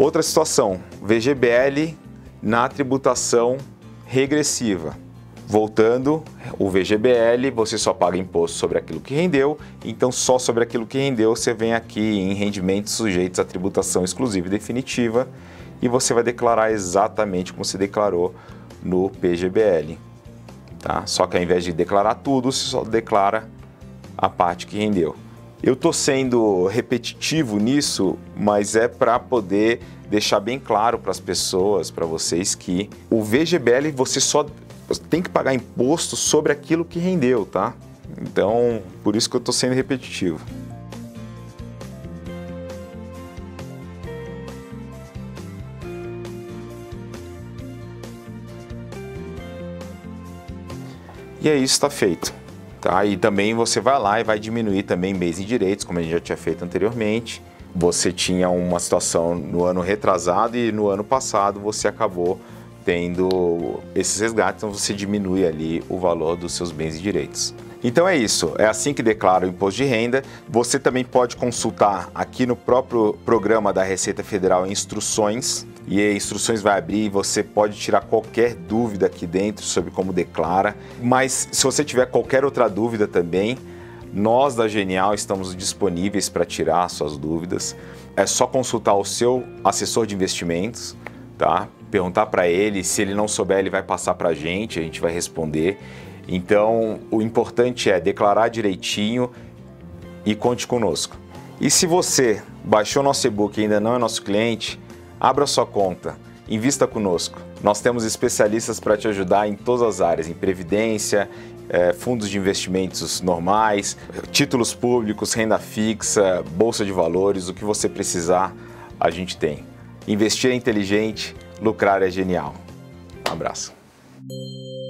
Outra situação, VGBL na tributação regressiva. Voltando, o VGBL, você só paga imposto sobre aquilo que rendeu, então só sobre aquilo que rendeu você vem aqui em rendimentos sujeitos à tributação exclusiva e definitiva e você vai declarar exatamente como você declarou no PGBL. Tá? Só que ao invés de declarar tudo, você só declara a parte que rendeu. Eu estou sendo repetitivo nisso, mas é para poder deixar bem claro para as pessoas, para vocês, que o VGBL você só tem que pagar imposto sobre aquilo que rendeu, tá? Então, por isso que eu estou sendo repetitivo. E aí isso está feito, tá? E também você vai lá e vai diminuir também bens e direitos, como a gente já tinha feito anteriormente. Você tinha uma situação no ano retrasado e no ano passado você acabou tendo esses resgates, então você diminui ali o valor dos seus bens e direitos. Então é isso, é assim que declara o imposto de renda. Você também pode consultar aqui no próprio programa da Receita Federal instruções, e a instruções vai abrir e você pode tirar qualquer dúvida aqui dentro sobre como declara. Mas se você tiver qualquer outra dúvida também, nós da Genial estamos disponíveis para tirar suas dúvidas. É só consultar o seu assessor de investimentos, tá? Perguntar para ele, se ele não souber, ele vai passar para a gente vai responder. Então, o importante é declarar direitinho e conte conosco. E se você baixou nosso e-book e ainda não é nosso cliente, abra sua conta, invista conosco. Nós temos especialistas para te ajudar em todas as áreas, em previdência, fundos de investimentos normais, títulos públicos, renda fixa, bolsa de valores, o que você precisar, a gente tem. Investir é inteligente, lucrar é genial. Um abraço.